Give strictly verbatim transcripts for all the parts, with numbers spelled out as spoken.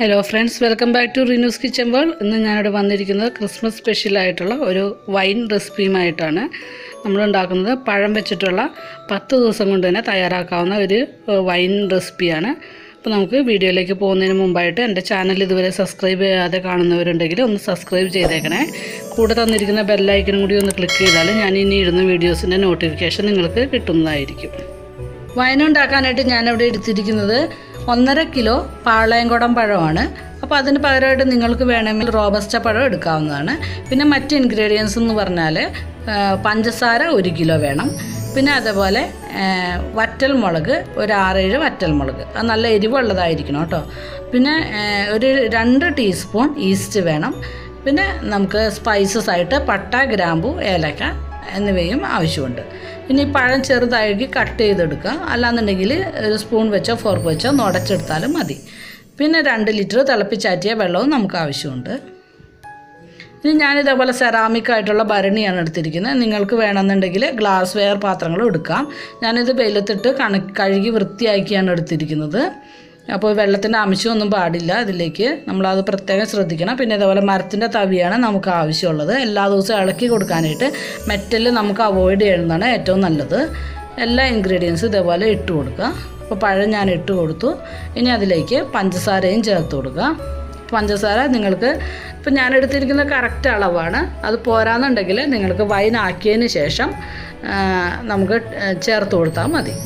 Hello friends, welcome back to Rinu's kitchen world. ഇന്ന് ഞാനിവിടെ വന്നിരിക്കുന്നത് ക്രിസ്മസ് സ്പെഷ്യലായിട്ടുള്ള ഒരു വൈൻ റെസിപ്പിയുമായിട്ടാണ്. നമ്മളുണ്ടാക്കുന്നത് പഴം വെച്ചിട്ടുള്ള പത്ത് ദിവസം കൊണ്ട് തന്നെ തയ്യാറാക്കാവുന്ന ഒരു വൈൻ റെസിപ്പിയാണ്. അപ്പോൾ നമുക്ക് വീഡിയോയിലേക്ക് പോകുന്നതിന് മുമ്പായിട്ട് എൻ്റെ ചാനൽ ഇതുവരെ സബ്സ്ക്രൈബ് ചെയ്യാതെ കാണുന്നവരുണ്ടെങ്കിൽ ഒന്ന് സബ്സ്ക്രൈബ് ചെയ്തേക്കണേ. കൂടെ തന്നിരിക്കുന്ന ബെല്ലൈക്കനും കൂടി ഒന്ന് ക്ലിക്ക് ചെയ്താൽ ഞാൻ ഇനി ഇടുന്ന വീഡിയോസിൻ്റെ നോട്ടിഫിക്കേഷൻ നിങ്ങൾക്ക് കിട്ടുന്നതായിരിക്കും. വൈൻ ഉണ്ടാക്കാനായിട്ട് ഞാനിവിടെ എടുത്തിരിക്കുന്നത് ഒന്നര കിലോ പാളയംകുടം പഴമാണ്. അപ്പോൾ അതിന് പകരമായിട്ട് നിങ്ങൾക്ക് വേണമെങ്കിൽ റോബസ്റ്റ പഴം എടുക്കാവുന്നതാണ്. പിന്നെ മറ്റ് ഇൻഗ്രീഡിയൻസ് എന്ന് പറഞ്ഞാൽ പഞ്ചസാര ഒരു കിലോ വേണം. പിന്നെ അതേപോലെ വറ്റൽ മുളക് ഒരു ആറേഴ് വറ്റൽ മുളക്, അത് നല്ല എരിവുള്ളതായിരിക്കണം കേട്ടോ. പിന്നെ ഒരു രണ്ട് ടീസ്പൂൺ ഈസ്റ്റ് വേണം. പിന്നെ നമുക്ക് സ്പൈസസ് ആയിട്ട് പട്ട, ഗ്രാമ്പു, ഏലക്ക എന്നിവയും ആവശ്യമുണ്ട്. ഇനി പഴം ചെറുതായി കട്ട് ചെയ്തെടുക്കുക, അല്ലാന്നുണ്ടെങ്കിൽ ഒരു സ്പൂൺ വെച്ചോ ഫോർക്ക് വെച്ചോ നുടച്ചെടുത്താലും മതി. പിന്നെ രണ്ട് ലിറ്റർ തിളപ്പിച്ചാറ്റിയ വെള്ളവും നമുക്ക് ആവശ്യമുണ്ട്. ഇനി ഞാനിതേപോലെ സെറാമിക് ആയിട്ടുള്ള ഭരണിയാണ് എടുത്തിരിക്കുന്നത്. നിങ്ങൾക്ക് വേണമെന്നുണ്ടെങ്കിൽ ഗ്ലാസ് വെയർ പാത്രങ്ങളും എടുക്കാം. ഞാനിത് വെയിലത്തിട്ട് കണ കഴുകി വൃത്തിയാക്കിയാണ് എടുത്തിരിക്കുന്നത്. അപ്പോൾ വെള്ളത്തിൻ്റെ അംശമൊന്നും പാടില്ല ഇതിലേക്ക്, നമ്മളത് പ്രത്യേകം ശ്രദ്ധിക്കണം. പിന്നെ ഇതേപോലെ മരത്തിൻ്റെ തവിയാണ് നമുക്ക് ആവശ്യമുള്ളത്. എല്ലാ ദിവസവും ഇളക്കി കൊടുക്കാനായിട്ട് മെറ്റൽ നമുക്ക് അവോയ്ഡ് ചെയ്യുന്നതാണ് ഏറ്റവും നല്ലത്. എല്ലാ ഇൻഗ്രീഡിയൻസും ഇതേപോലെ ഇട്ട് കൊടുക്കുക. അപ്പോൾ പഴം ഞാൻ ഇട്ട് കൊടുത്തു. ഇനി അതിലേക്ക് പഞ്ചസാരയും ചേർത്ത് കൊടുക്കുക. പഞ്ചസാര നിങ്ങൾക്ക് ഇപ്പം ഞാൻ എടുത്തിരിക്കുന്ന കറക്റ്റ് അളവാണ്. അത് പോരാന്നുണ്ടെങ്കിൽ നിങ്ങൾക്ക് വൈൻ ആക്കിയതിന് ശേഷം നമുക്ക് ചേർത്ത് കൊടുത്താൽ മതി.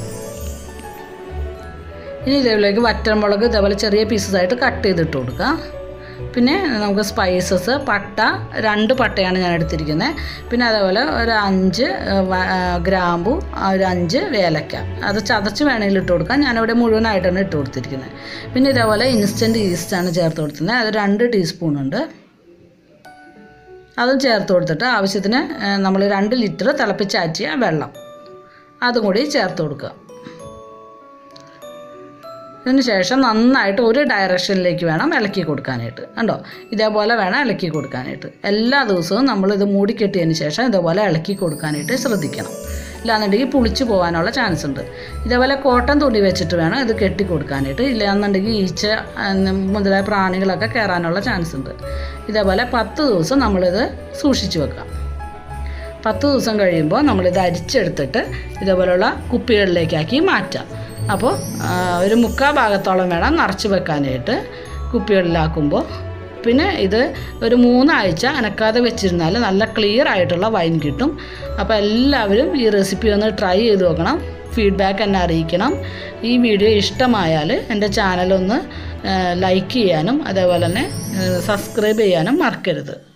ഇനി ഇതേപോലേക്ക് വറ്റൽമുളക് ഇതേപോലെ ചെറിയ പീസസായിട്ട് കട്ട് ചെയ്തിട്ട് കൊടുക്കുക. പിന്നെ നമുക്ക് സ്പൈസസ്, പട്ട രണ്ട് പട്ടയാണ് ഞാൻ എടുത്തിരിക്കുന്നത്. പിന്നെ അതേപോലെ ഒരു അഞ്ച് ഗ്രാമ്പു, ഒരു അഞ്ച് ഏലക്ക, അത് ചതച്ച് വേണമെങ്കിൽ ഇട്ട് കൊടുക്കാം. ഞാനിവിടെ മുഴുവനായിട്ടാണ് ഇട്ട് കൊടുത്തിരിക്കുന്നത്. പിന്നെ ഇതേപോലെ ഇൻസ്റ്റൻറ്റ് ഈസ്റ്റാണ് ചേർത്ത് കൊടുത്തിരുന്നത്. അത് രണ്ട് ടീസ്പൂണുണ്ട്. അതും ചേർത്ത് കൊടുത്തിട്ട് ആവശ്യത്തിന് നമ്മൾ രണ്ട് ലിറ്റർ തിളപ്പിച്ചാറ്റിയ വെള്ളം അതും കൂടി ചേർത്ത് കൊടുക്കുക. ഇതിന് ശേഷം നന്നായിട്ട് ഒരു ഡയറക്ഷനിലേക്ക് വേണം ഇളക്കി കൊടുക്കാനായിട്ട്. കണ്ടോ, ഇതേപോലെ വേണം ഇളക്കി കൊടുക്കാനായിട്ട്. എല്ലാ ദിവസവും നമ്മളിത് മൂടിക്കെട്ടിയതിന് ശേഷം ഇതേപോലെ ഇളക്കി കൊടുക്കാനായിട്ട് ശ്രദ്ധിക്കണം. ഇല്ലാന്നുണ്ടെങ്കിൽ പുളിച്ച് പോകാനുള്ള ചാൻസ് ഉണ്ട്. ഇതേപോലെ കോട്ടൺ തുണി വെച്ചിട്ട് വേണം ഇത് കെട്ടി കൊടുക്കാനായിട്ട്. ഇല്ലാന്നുണ്ടെങ്കിൽ ഈച്ച മുതലായ പ്രാണികളൊക്കെ കയറാനുള്ള ചാൻസ് ഉണ്ട്. ഇതേപോലെ പത്ത് ദിവസം നമ്മളിത് സൂക്ഷിച്ച് വെക്കാം. പത്ത് ദിവസം കഴിയുമ്പോൾ നമ്മളിത് അരിച്ചെടുത്തിട്ട് ഇതേപോലെയുള്ള കുപ്പികളിലേക്കാക്കി മാറ്റാം. അപ്പോൾ ഒരു മുക്കാൽ ഭാഗത്തോളം വേണം നിറച്ച് വെക്കാനായിട്ട് കുപ്പികളിലാക്കുമ്പോൾ. പിന്നെ ഇത് ഒരു മൂന്നാഴ്ച അനക്കാതെ വെച്ചിരുന്നാൽ നല്ല ക്ലിയർ ആയിട്ടുള്ള വൈൻ കിട്ടും. അപ്പോൾ എല്ലാവരും ഈ റെസിപ്പി ഒന്ന് ട്രൈ ചെയ്ത് നോക്കണം. ഫീഡ്ബാക്ക് എന്നെ അറിയിക്കണം. ഈ വീഡിയോ ഇഷ്ടമായാൽ എൻ്റെ ചാനലൊന്ന് ലൈക്ക് ചെയ്യാനും അതേപോലെ തന്നെ സബ്സ്ക്രൈബ് ചെയ്യാനും മറക്കരുത്.